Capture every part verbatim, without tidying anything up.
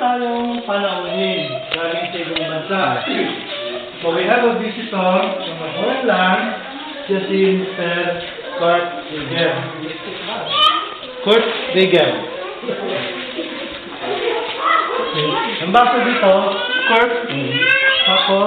Tayong panauhin galing sa ibang bansa. So we have a visitor from Holland, siya si Mister Kurt Degem. Kurt Degem. Ang baso dito, Kurt. Tapos,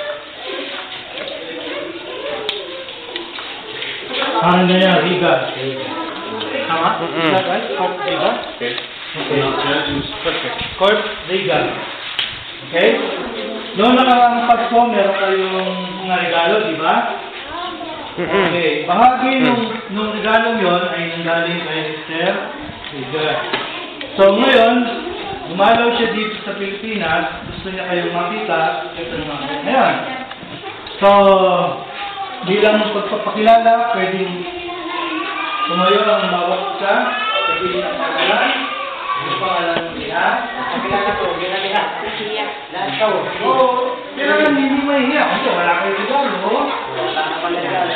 ano na yan, Riga. Tama? Riga, right? Kurt Riga? Okay. Okay. Perfect. Kurt Riga. Okay? Noong nakaraang Pasko, meron kayong mga regalo, di ba? Okay. Bahagi nung, nung regalo yon ay nanggaling kay Mister Riga. So ngayon, umalaw siya dito sa Pilipinas. Gusto niya kayong makita. Ito naman. Ayan. So, bilang pagpapakilala, pwedeng tumayo ang bawat isa. Pwede ng pangalan. Yung pangalan ng liha. Pakilala ko, ginaliha. Lahat ko. Oo. Pero hindi mahihiya. Kasi wala kayo regalo. Wala na pala regalo.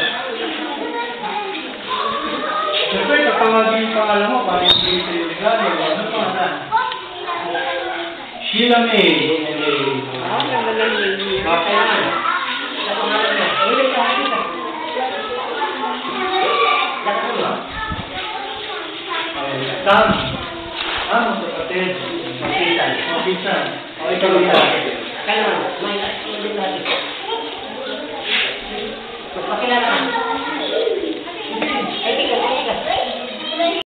Siyempre, kapag yung pangalan mo, parang hindi sa'yo regalo. Ano pangalan? Sheila May. Ah, ganda lang yun. Okay na. Sa pangalan mo. Ulit ka. Sam. Ah, magkapatid. Mapitan. Mapitan. O, ikaw yan.